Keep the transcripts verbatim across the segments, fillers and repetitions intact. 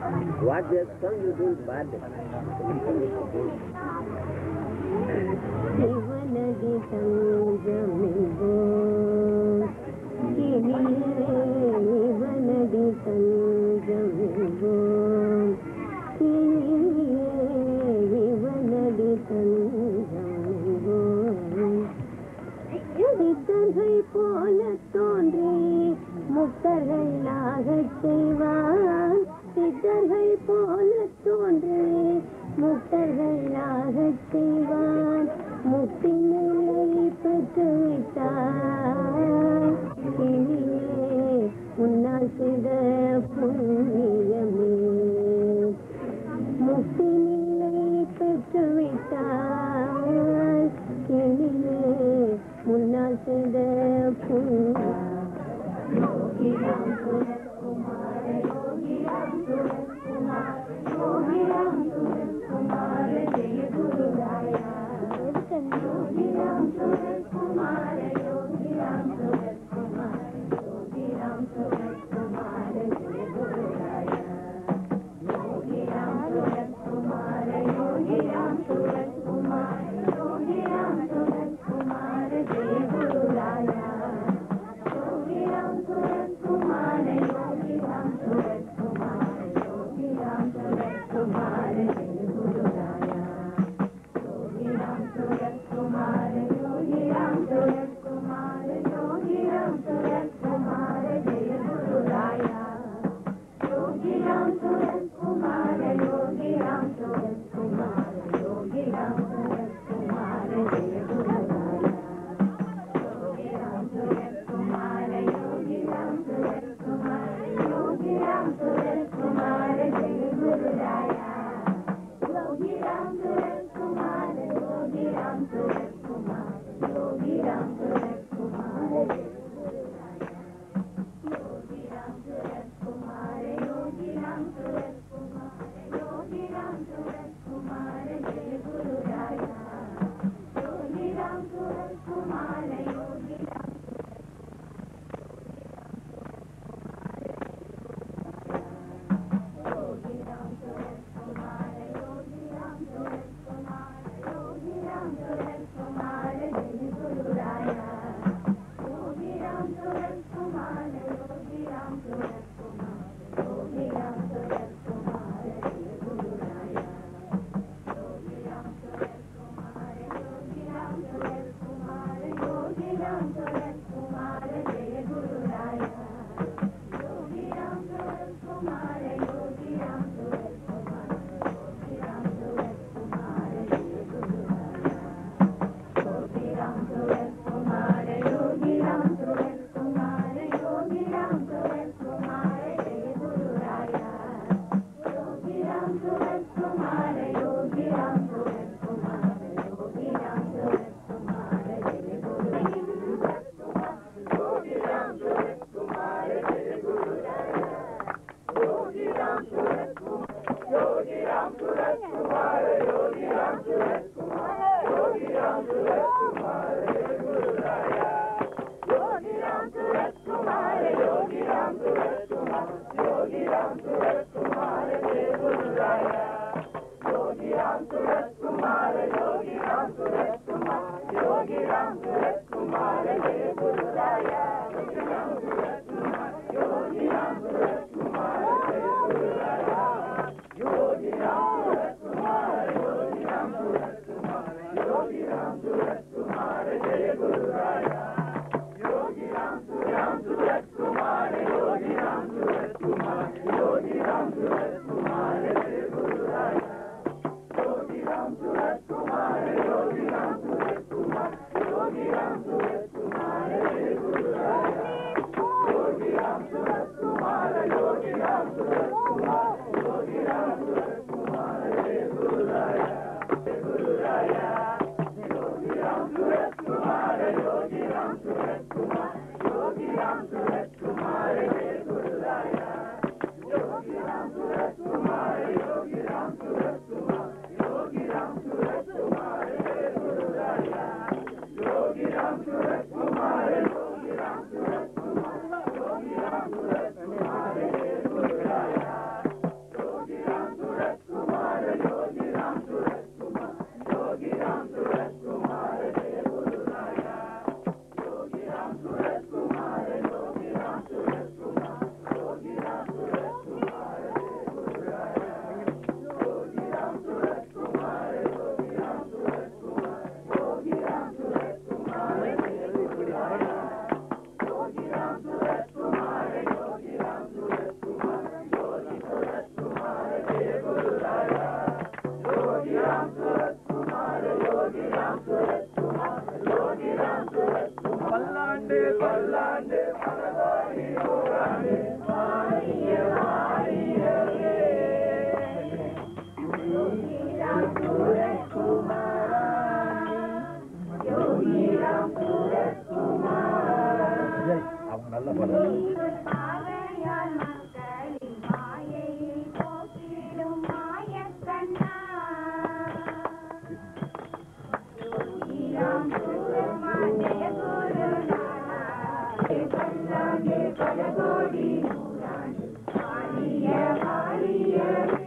What they have done, you do bad. Sivanadi tanjamigo, kiniye Sivanadi tanjamigo, kiniye Sivanadi tanjamigo. சித்தர்கள் போல தோன்றி முக்தர்களாக செய்வான். சித்தர்கள் போல தோன்றி முக்தர்களாக செய்வான். முக்தி நிலை பெற்றுவிட்டார். இனியே உன்னால் செய்த புண்ணியமே முக்தி நிலை பெற்றுவிட்டார். இனியே முன்னால் செய்த யோகிராம் சுரத்குமார யோகிராம் சுரத்குமார யோகிராம் சுரத்குமார ஜெய குருராயா. யோகிராம் சுரத்குமார யோகிராம் சுரத்குமார யோகிராம் சுரத்குமார ஜெய குருராயா. யோகிராம் சுரத்குமார யோகிராம் சுரத்குமார யோகிராம் சுரத்குமார जय गुरु राया. योगी राम सूरत कुमार योगी राम सूरत कुमार योगी राम सूरत कुमार जय गुरु राया. योगी राम सूरत कुमार योगी राम सूरत कुमार योगी राम सूरत कुमार जय गुरु राया. योगी राम सूरत कुमार योगी राम सूरत कुमार योगी राम सूरत कुमार जय गुरु राया. योगी राम सूरत कुमार योगी राम सूरत कुमार योगी राम सूरत कुमार जय गुरु राया. योगी राम सूरत कुमार योगी राम सूरत कुमार योगी राम सूरत कुमार जय गुरु राया. योगी राम सूरत कुमार योगी राम सूरत कुमार योगी राम सूरत कुमार जय गुरु राया. योगी राम सूरत कुमार योगी राम योगी राम सूरत कुमार योगी राम सूरत कुमार योगी राम सूरत कुमार जय गुरु राया. योगी राम सूरत कुमार योगी राम सूरत कुमार योगी राम सूरत कुमार जय गुरु राया. योगी राम सूरत कुमार योगी राम सूरत कुमार योगी राम सूरत कुमार जय गुरु राया. योगी राम सूरत कुमार योगी राम सूरत कुमार योगी राम सूरत कुमार जय गुरु राया. योगी राम सूरत कुमार योगी राम सूरत कुमार योगी राम सूरत कुमार जय गुरु राया. योगी राम सूरत कुमार योगी राम सूरत कुमार योगी राम सूरत कुमार जय गुरु राया. योगी राम सूरत कुमार जय गुरु राया. योगी राम सूरत कुमार योगी राम सूरत कुमार योगी राम सूरत कुमार योगी राम सूरत कुमार जय गुरु राया. योगी राम सूरत कुमार योगी राम सूरत कुमार योगी राम सूरत कुमार जय गुरु राया. योगी राम सूरत कुमार योगी राम सूरत कुमार योगी राम सूरत कुमार जय गुरु राया. योगी राम सूरत कुमार योगी राम सूरत कुमार जय गुरु राया. योगी राम सूरत कुमार योगी राम सूरत कुमार योगी राम सूरत कुमार जय गुरु राया. योगी राम सूरत कुमार योगी राम सूरत कुमार योगी राम सूरत कुमार जय गुरु राया. योगी राम सूरत कुमार योगी राम सूरत कुमार योगी राम सूरत कुमार जय गुरु राया. योगी राम सूरत कुमार योगी राम सूरत कुमार योगी राम सूरत कुमार जय गुरु राया. जय गुरु राया. योगी राम सूरत कुमार योगी राम सूरत कुमार योगी राम सूरत कुमार जय गुरु राया. योगी राम सूरत कुमार योगी राम सूरत कुमार योगी राम सूरत कुमार जय गुरु राया. योगी राम सूरत பல்லாண்டு பல்லாண்டு பலவாரி நூறாண்டு வாழிய வாழியவே யோகிராம் சுரத்குமாரா யோகிராம் சுரத்குமாரா அவங்க நல்ல பாவையால் மக்களின் மாயையை போக்கிடும் மாயக்கண்ணா யோகிராம் சுரத்குமாரே பல்லாண்டு பல கோடி நூறாண்டு வாழிய வாழியவே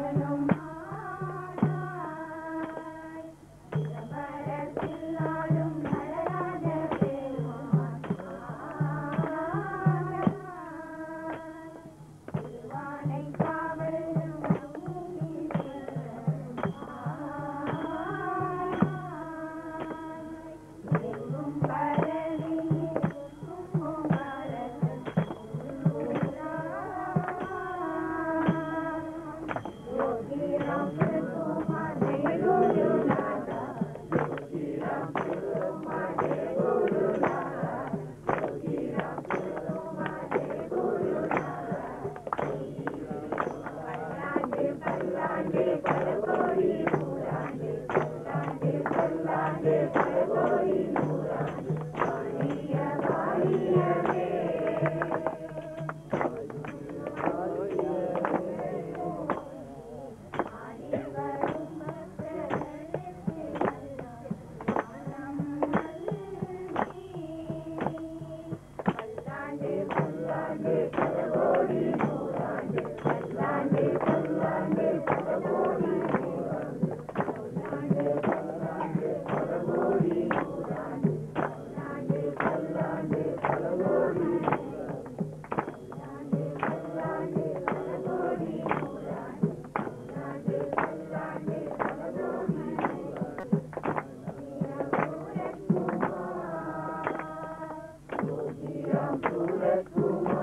Bye. Surya Kumar